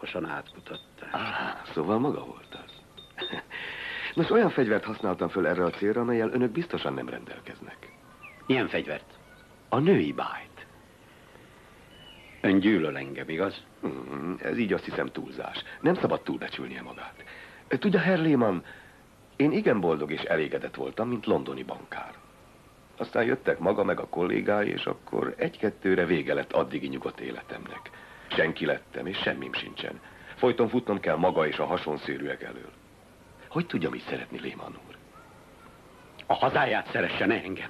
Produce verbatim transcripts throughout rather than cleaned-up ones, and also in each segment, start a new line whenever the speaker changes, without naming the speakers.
alaposan átkutatták.
Ah, szóval maga volt az. Nos, olyan fegyvert használtam föl erre a célra, amellyel önök biztosan nem rendelkeznek.
Milyen fegyvert?
A női bájt.
Ön gyűlöl engem, igaz?
Hmm, ez így azt hiszem túlzás. Nem szabad túlbecsülnie magát. Tudja, Herr Lehmann, én igen boldog és elégedett voltam, mint londoni bankár. Aztán jöttek maga meg a kollégái, és akkor egy-kettőre vége lett addigi nyugodt életemnek. Senki lettem, és semmim sincsen. Folyton futnom kell maga és a hasonszőrűek elől. Hogy tudja, mit szeretni, Lehmann úr?
A hazáját szeresse, ne engem.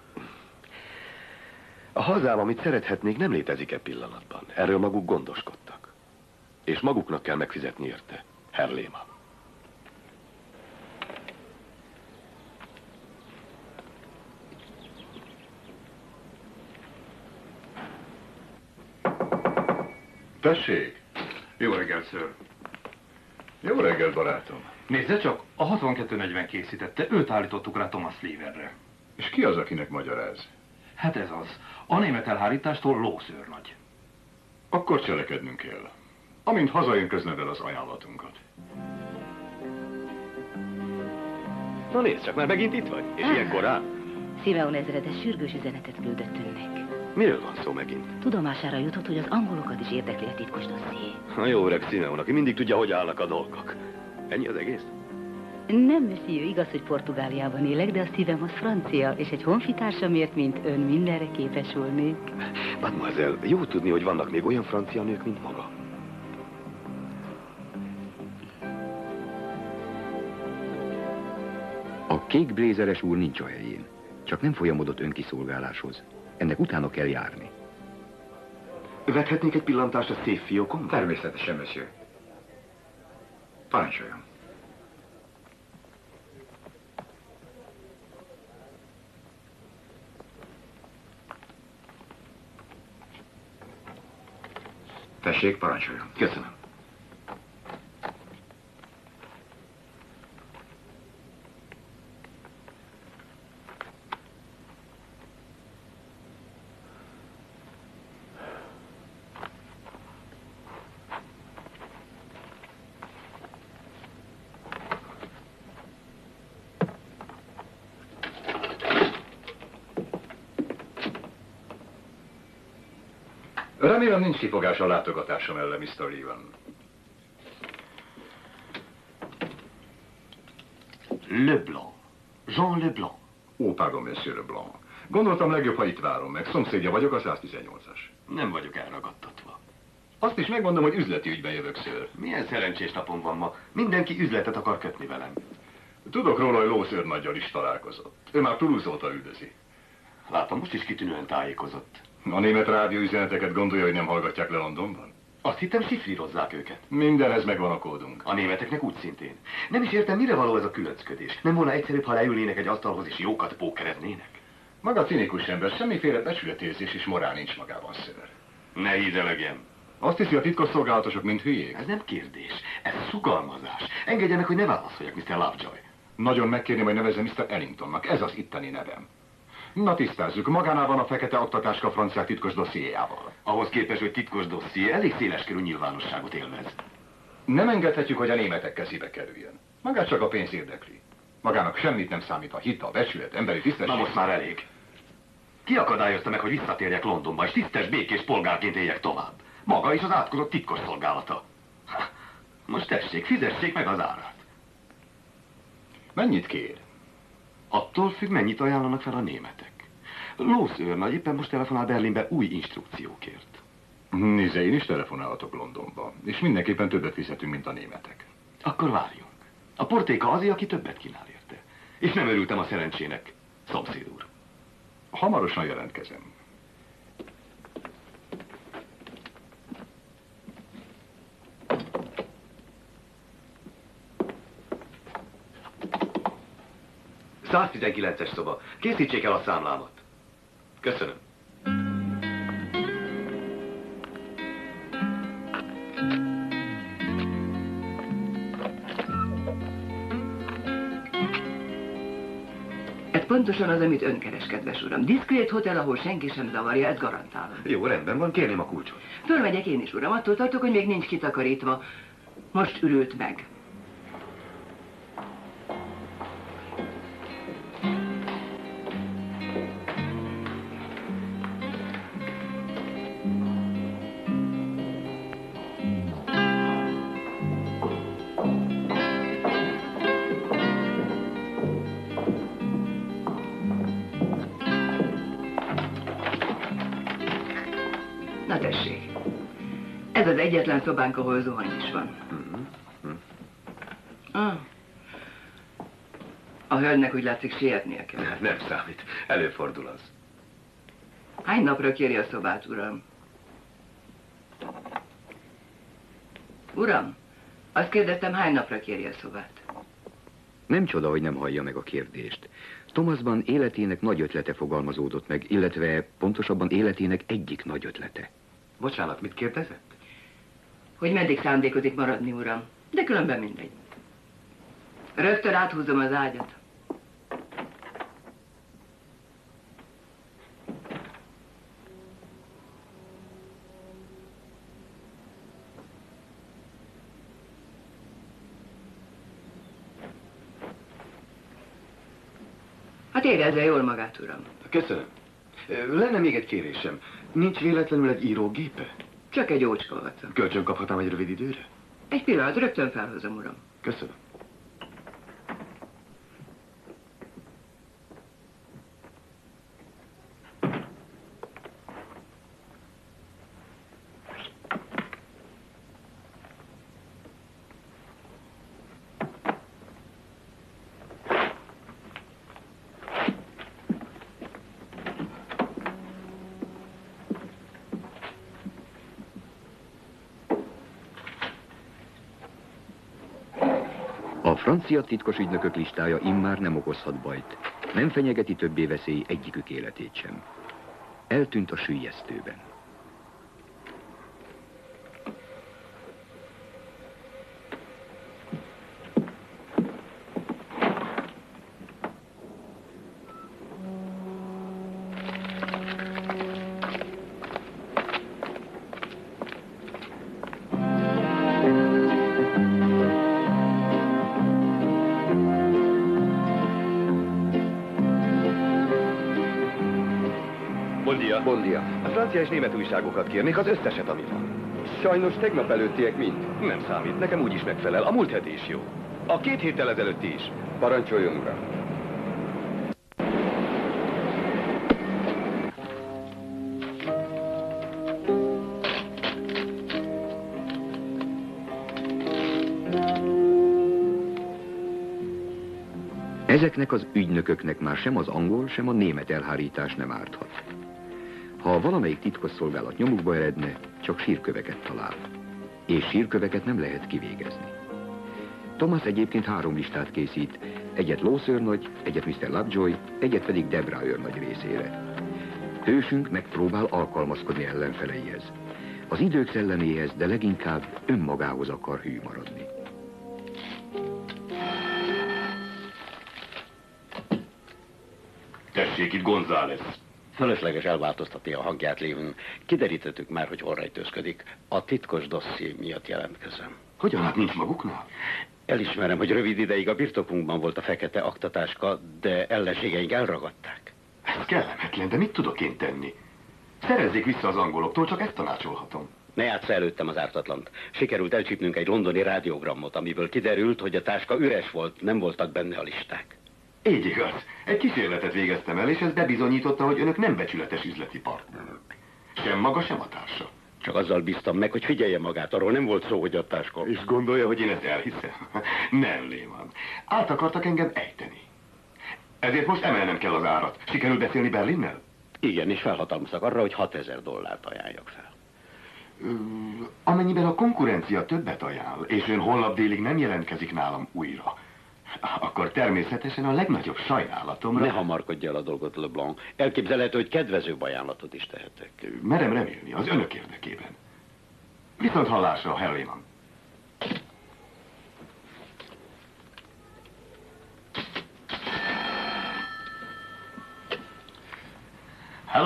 A hazám, amit szerethetnék, nem létezik e pillanatban. Erről maguk gondoskodtak. És maguknak kell megfizetni érte, Herr Lehmann.
Tessék! Jó reggelt, ször! Jó reggelt, barátom!
Nézze csak, a hatvankettő negyven készítette, őt állítottuk rá Thomas Leverre.
És ki az, akinek magyaráz?
Hát ez az. A német elhárítástól lószőrnagy.
Akkor cselekednünk kell. Amint hazajön, közled el az ajánlatunkat.
Na nézd csak, már megint itt vagy, és ilyen korán.
Simeon ezredes sürgős üzenetet küldött önnek.
Miről van szó megint?
Tudomására jutott, hogy az angolokat is érdekli a titkos dosszié.
A jó öreg Simeon, aki mindig tudja, hogy állnak a dolgok. Ennyi az egész?
Nem, monsieur, igaz, hogy Portugáliában élek, de a szívem az francia, és egy honfitársamért, mint ön, mindenre képes volnék.
Mademoiselle, jó tudni, hogy vannak még olyan francia nők, mint maga.
A kék blézeres úr nincs a helyén. Csak nem folyamodott önkiszolgáláshoz. Ennek utána kell járni.
Vethetnék egy pillantást a szép fiókomba?
Természetesen, monsieur. Parancsoljon. Tessék, parancsoljon.
Köszönöm.
Remélem nincs kifogás a látogatásom ellen, miszter Lehmann.
Leblanc. Jean Leblanc.
Ó, pardon, monsieur Leblanc. Gondoltam, legjobb, ha itt várom meg. Szomszédja vagyok, a száztizennyolcas.
Nem vagyok elragadtatva.
Azt is megmondom, hogy üzleti ügyben jövök, ször.
Milyen szerencsés napom van ma. Mindenki üzletet akar kötni velem.
Tudok róla, hogy lószőrnaggyal is találkozott. Ő már Toulouse óta üldözi.
Látom, most is kitűnően tájékozott.
A német rádióüzeneteket gondolja, hogy nem hallgatják le Londonban?
Azt hittem, sifrírozzák őket.
Mindenhez megvan a kódunk.
A németeknek úgy szintén. Nem is értem, mire való ez a különcködés. Nem volna egyszerűbb, ha leülnének egy asztalhoz és jókat pókereznének?
Maga cinikus ember, semmiféle becsületérzés és morál nincs magában, ször.
Ne hízelegjem.
Azt hiszi, a titkosszolgálatosok mint hülyék?
Ez nem kérdés, ez szugalmazás. Engedje meg, hogy ne válaszoljak, miszter Lovejoy.
Nagyon megkérném, hogy nevezze miszter Ellingtonnak. Ez az itteni nevem. Na tisztázzuk, magánál van a fekete oktatáska a franciák titkos dossziéjával.
Ahhoz képest, hogy titkos dosszié elég széleskörű nyilvánosságot élvez.
Nem engedhetjük, hogy a németek kezébe kerüljön. Magát csak a pénz érdekli. Magának semmit nem számít a hit, a becsület, emberi tisztesség.
Na most már elég. Ki akadályozta meg, hogy visszatérjek Londonba, és tisztes, békés polgárként éljek tovább? Maga és az átkozott titkos szolgálata. Ha, most tessék, fizessék meg az árát.
Mennyit kér?
Attól függ, mennyit ajánlanak fel a németek. Lószőrnagy éppen most telefonál Berlinbe új instrukciókért.
Nézze, én is telefonálhatok Londonba, és mindenképpen többet fizetünk, mint a németek.
Akkor várjunk. A portéka az, aki többet kínál érte. És nem örültem a szerencsének, szomszéd úr.
Hamarosan jelentkezem.
száztizenkilences szoba. Készítsék el a számlámat. Köszönöm.
Pontosan az, amit ön keres, kedves uram. Diszkrét hotel, ahol senki sem zavarja, ezt garantálom.
Jó, rendben van, kérném a kulcsot.
Fölmegyek én is, uram. Attól tartok, hogy még nincs kitakarítva. Most ürült meg. Na tessék. Ez az egyetlen szobánk, ahol zuhany is van. Ah. A hölgynek úgy látszik sietnie kell.
Nem számít. Előfordul az.
Hány napra kéri a szobát, uram? Uram, azt kérdeztem, hány napra kéri a szobát?
Nem csoda, hogy nem hallja meg a kérdést. Thomasban életének nagy ötlete fogalmazódott meg, illetve pontosabban életének egyik nagy ötlete.
Bocsánat, mit kérdezett?
Hogy meddig szándékozik maradni, uram. De különben mindegy. Rögtön áthúzom az ágyat. Hát érezze jól magát, uram.
Köszönöm. Lenne még egy kérésem. Nincs véletlenül egy írógépe?
Csak egy ócska vaca.
Kölcsön kaphatnám egy rövid időre?
Egy pillanat, rögtön felhozom, uram.
Köszönöm.
A francia titkos ügynökök listája immár nem okozhat bajt. Nem fenyegeti többé veszély egyikük életét sem. Eltűnt a süllyesztőben.
Bondia. A francia és német újságokat kérnék, az összeset, ami van.
Sajnos tegnap előttiek mind.
Nem számít, nekem úgy is megfelel. A múlt heti is jó. A két héttel ezelőtti is.
Parancsoljon, uram.
Ezeknek az ügynököknek már sem az angol, sem a német elhárítás nem árthat. Ha valamelyik titkosszolgálat nyomukba eredne, csak sírköveket talál. És sírköveket nem lehet kivégezni. Thomas egyébként három listát készít, egyet Lawes őrnagy, egyet miszter Lovejoy, egyet pedig Debra őrnagy részére. Hősünk megpróbál alkalmazkodni ellenfeleihez. Az idők szelleméhez, de leginkább önmagához akar hű maradni.
Tessék, itt González.
Fölösleges elváltoztatni a hangját, lévén. Kiderítettük már, hogy hol rejtőzködik. A titkos dosszié miatt jelentkezem.
Hogyan, hát nincs maguknál?
Elismerem, hogy rövid ideig a birtokunkban volt a fekete aktatáska, de ellenségeink elragadták.
Ez kellemetlen, de mit tudok én tenni? Szerezzék vissza az angoloktól, csak ezt tanácsolhatom.
Ne játssza előttem az ártatlant. Sikerült elcsípnünk egy londoni rádiogramot, amiből kiderült, hogy a táska üres volt, nem voltak benne a listák.
Így igaz. Egy kísérletet végeztem el, és ez bebizonyította, hogy önök nem becsületes üzleti partnerök. Sem maga, sem a társa.
Csak azzal bíztam meg, hogy figyelje magát, arról nem volt szó, hogy a táska.
És gondolja, hogy én ezt elhiszem? Nem, Lehmann. Át akartak engem ejteni. Ezért most emelnem kell az árat. Sikerül beszélni Berlinnel?
Igen, és felhatalmaztak arra, hogy hatezer dollárt ajánljak fel.
Ö, amennyiben a konkurencia többet ajánl, és ön holnap délig nem jelentkezik nálam újra, akkor természetesen a legnagyobb sajnálatomra...
Ne hamarkodj el a dolgot, Leblanc. Elképzelhető, hogy kedvezőbb ajánlatot is tehetek.
Merem remélni, az önök érdekében. Viszont hallásra, Herr Lehmann.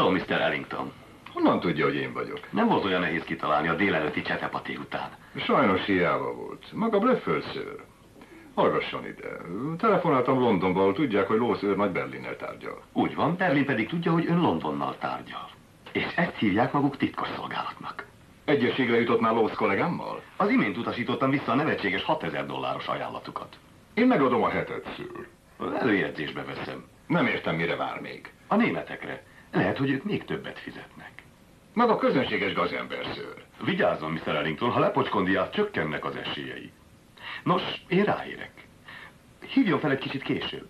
Hello, miszter Ellington.
Honnan tudja, hogy én vagyok?
Nem volt olyan nehéz kitalálni a délelőtti csetepaté után.
Sajnos hiába volt. Maga blöffölszőr. Hallgasson ide. Telefonáltam Londonból, tudják, hogy Lósz őr nagy Berlinnel tárgyal.
Úgy van, Berlin pedig tudja, hogy ön Londonnal tárgyal. És ezt hívják maguk titkos szolgálatnak.
Egyességre jutottnál Lósz kollégámmal?
Az imént utasítottam vissza a nevetséges hatezer dolláros ajánlatukat.
Én megadom a hetet, szőr.
Előjegyzésbe veszem.
Nem értem, mire vár még.
A németekre. Lehet, hogy ők még többet fizetnek.
Maga közönséges gazember, szőr.
Vigyázzon, miszter Ellington, ha lepocskondiát, csökkennek az esélyei. Nos, én ráérek. Hívjon fel egy kicsit később.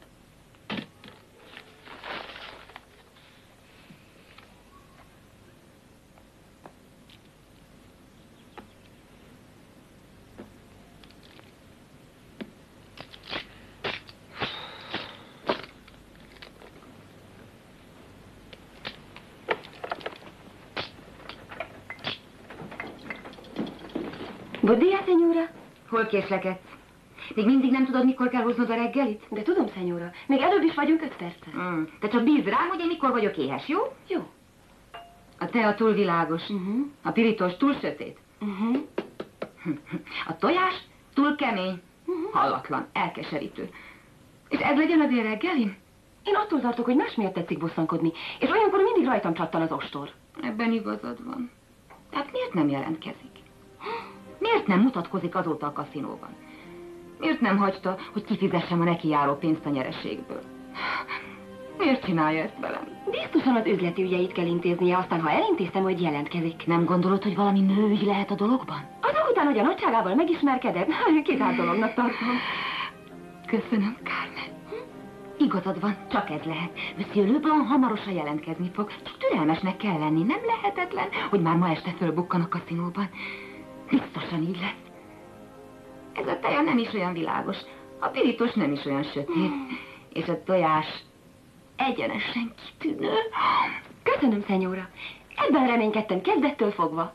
Buon dia, señora.
Hol késlekedsz? Még mindig nem tudod, mikor kell hoznod a reggelit?
De tudom, señora. Még előbb is vagyunk öt percen.
Mm. Te csak bízd rám, hogy én mikor vagyok éhes, jó?
Jó.
A tea túl világos.
Uh-huh.
A pirítós túl sötét.
Uh-huh.
A tojás túl kemény.
Uh-huh.
Hallatlan, elkeserítő. És ez legyen az én reggelim?
Én attól tartok, hogy más miért tetszik bosszankodni, és olyankor mindig rajtam csattan az ostor.
Ebben igazad van. Tehát miért nem jelentkezik? Miért nem mutatkozik azóta a kaszinóban? Miért nem hagyta, hogy kifizessem a neki járó pénzt a nyereségből? Miért csinálja ezt velem?
Biztosan az üzleti ügyeit kell intéznie, aztán ha elintéztem, hogy jelentkezik.
Nem gondolod, hogy valami nőügy lehet a dologban?
Azok után, hogy a nagyságával megismerkedett, kizárt dolognak tartom.
Köszönöm, Carmen. Igazad van, csak ez lehet. Monsieur Leblanc hamarosan jelentkezni fog. Csak türelmesnek kell lenni. Nem lehetetlen, hogy már ma este fölbukkan a kaszinóban. Biztosan így lesz. Ez a teja nem is olyan világos. A pirítós nem is olyan sötét. És a tojás egyenesen kitűnő.
Köszönöm, señora. Ebben reménykedtem kezdettől fogva.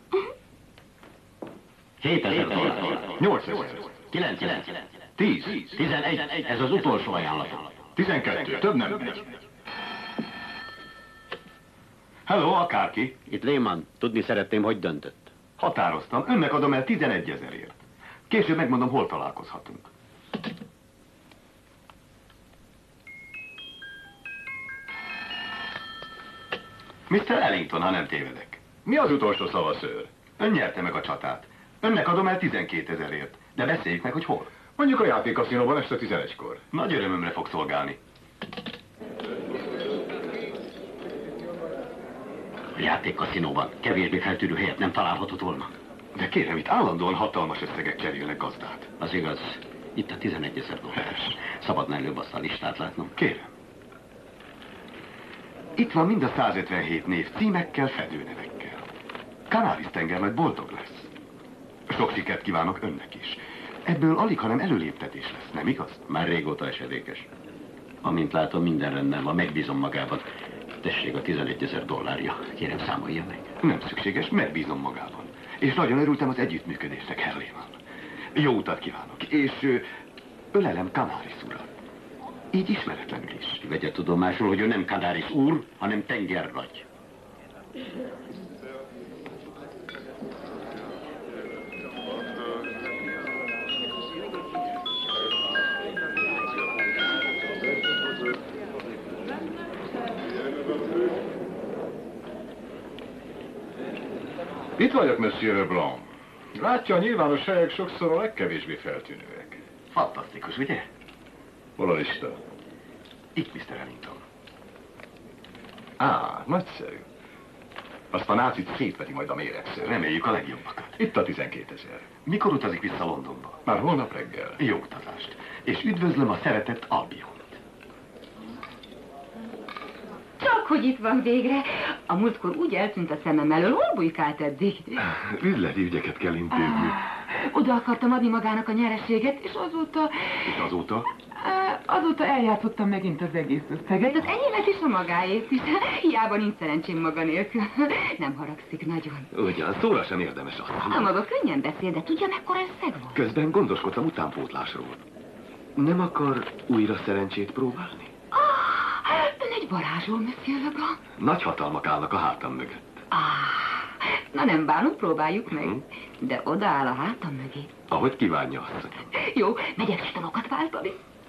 hétezer dollár.
nyolcezer.
kilencezer.
tíz.
tizenegy. Ez az utolsó ajánlat.
tizenkettő. Több nem megy.
Hello, akárki.
Itt Lehmann. Tudni szeretném, hogy döntött.
Határoztam. Önnek adom el tizenegy ezerért. Később megmondom, hol találkozhatunk. miszter Ellington, ha nem tévedek.
Mi az utolsó szava, szőr?
Ön nyerte meg a csatát. Önnek adom el tizenkét ezerért. De beszéljük meg, hogy hol.
Mondjuk a játékkaszinóban este tizenegykor.
Nagy örömömre fog szolgálni.
A játékkaszinóban kevésbé feltűrő helyet nem találhatott volna.
De kérem, itt állandóan hatalmas összegek cserélnek gazdát.
Az igaz. Itt a tizenegyezer dollár. Szabadna előbb azt a listát látnom.
Kérem. Itt van mind a százötvenhét név címekkel, fedőnevekkel. Kanáris-tenger majd boldog lesz. Sok sikert kívánok önnek is. Ebből alig, hanem előléptetés lesz, nem igaz?
Már régóta esedékes. Amint látom, minden rendben van, megbízom magában. Tessék a tizenegyezer dollárja. Kérem, számolja meg.
Nem szükséges, megbízom magában. És nagyon örültem az együttműködésnek, Herr Lehmann. Jó utat kívánok, és ö, ölelem Kanáris urat. Így ismeretlenül is.
Vegye tudomásul, hogy ő nem Kanáris úr, hanem tengerragy.
Itt vagyok, Monsieur Leblanc. Látja, a nyilvános helyek sokszor a legkevésbé feltűnőek.
Fantasztikus, ugye?
Hol a lista?
Itt, miszter Ellington.
Á, nagyszerű. Azt a nácit szétveti majd a méregször.
Reméljük a legjobbakat.
Itt a tizenkétezer.
Mikor utazik vissza Londonba?
Már holnap reggel.
Jó utazást. És üdvözlöm a szeretett Albiont.
Csak, hogy itt van végre. A múltkor úgy eltűnt a szemem elől, hol bujkált eddig?
Üzleti ügyeket kell intézni.
Oda akartam adni magának a nyereséget, és azóta...
És azóta?
Azóta eljátszottam megint az egész összeget. Az enyémet is, a magáét is. Hiába nincs szerencsém maga nélkül. Nem haragszik nagyon.
Ugyan, szóra sem érdemes azt.
A maga könnyen beszél, de tudja, mekkora összeg volt?
Közben gondoskodtam utánpótlásról. Nem akar újra szerencsét próbálni?
Ah, ön egy hogy varázsol, Monsieur Leblanc?
Nagy hatalmak állnak a hátam mögött.
Ah, na nem bánunk, próbáljuk meg.
Hm?
De odaáll a hátam mögé.
Ahogy kívánja, asszonyom.
Jó, megyek stanokat váltani.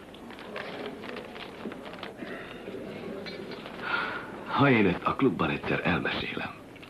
Ha én ezt a klubban egyszer elmesélem.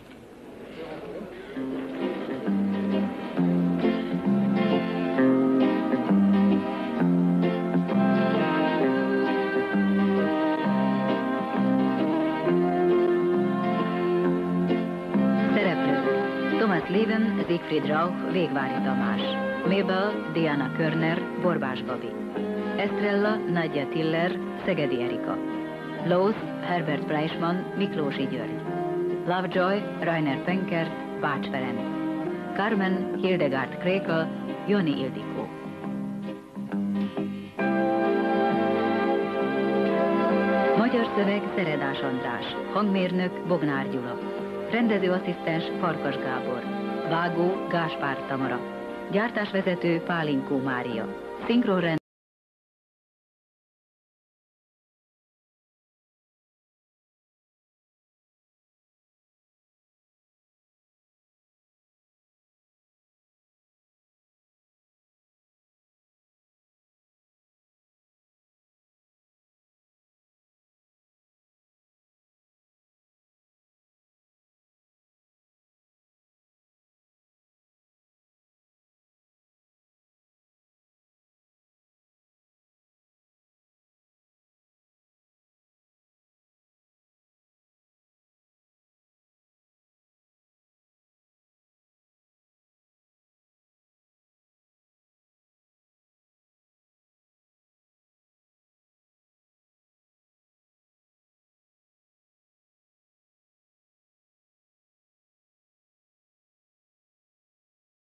Leven, Siegfried Rauch, Végvári Tamás. Mabel, Diana Körner, Borbás Gabi. Estrella, Nadja Tiller, Szegedi Erika. Lois, Herbert Fleischmann, Miklósi György. Lovejoy, Rainer Penkert, Bács Ferenc. Carmen, Hildegard Krékel, Jani Ildikó. Magyar szöveg Szeredás András. Hangmérnök Bognár Gyula. Rendezőasszisztens Farkas Gábor. Vágó Gáspár Tamara. Gyártásvezető Pálinkó Mária. Szinkronrend